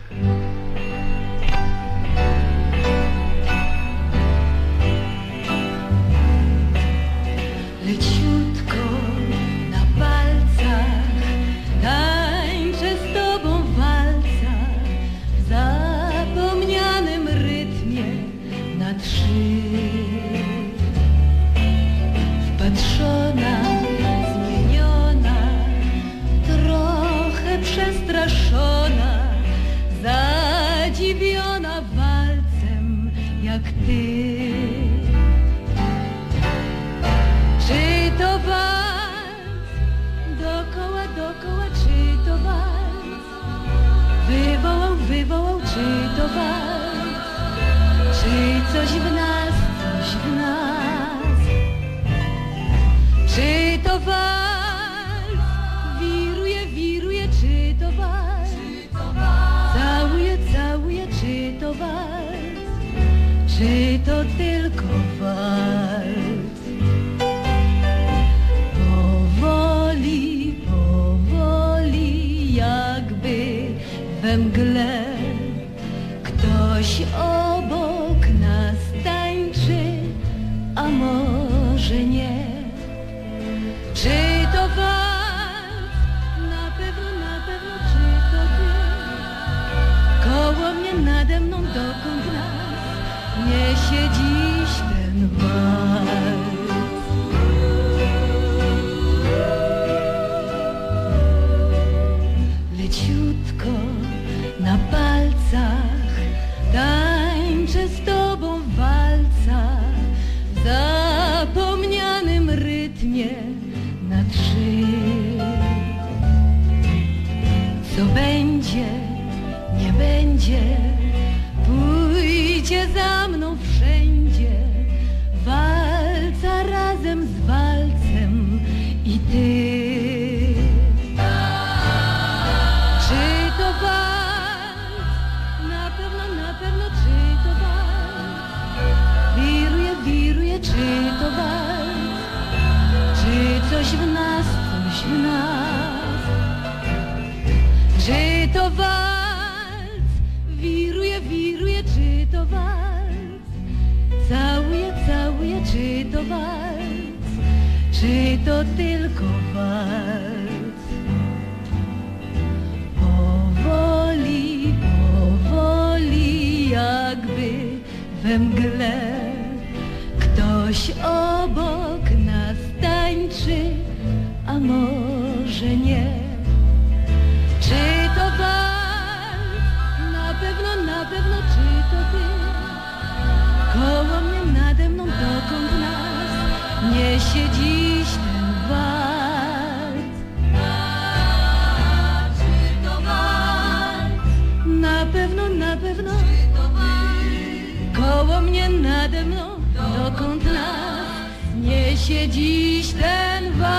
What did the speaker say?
Leciutko na palcach tańczę z tobą w walcach, w zapomnianym rytmie na trzy. Wpatrzona, zmieniona, trochę przestraszona, zadziwiona walcem jak ty. Czy to wals? Dokoła, dokoła, czy to wals? Wywołał, wywołał, czy to wals? Czy coś w nas, coś w nas? Czy to wals? Wiruje, wiruje, czy to wals? Całuje, całuje, czy to wals? Czy to tylko wals? Powoli, powoli, jakby we mgle ktoś obok nas tańczy, a może nie. Czy to wals? Na pewno, czy to ty? Koło mnie, nade mną, dokąd nas niesie dziś ten wals? Leciutko na palcach tańczę z tobą w walcach, w zapomnianym rytmie na trzy. Co będzie, nie będzie, pójdzie za mną wszędzie, walca razem z walcem i ty. Czy to wals? Na pewno, czy to wals? Wiruje, wiruje, czy to wals? Czy coś w nas, coś w nas? Czy to wals? Wiruje, wiruje, czy to wals? Całuje, całuje, czy to wals? Czy to tylko wals? Powoli, powoli, jakby we mgle ktoś obok nas tańczy, a może nie. Czy to wals? Na pewno, czy to ty? Koło mnie, nade mną, dokąd nas niesie dziś ten wals? Czy to wals? Na pewno, czy to wals? Koło mnie, nade mną, dokąd nas niesie dziś ten wals?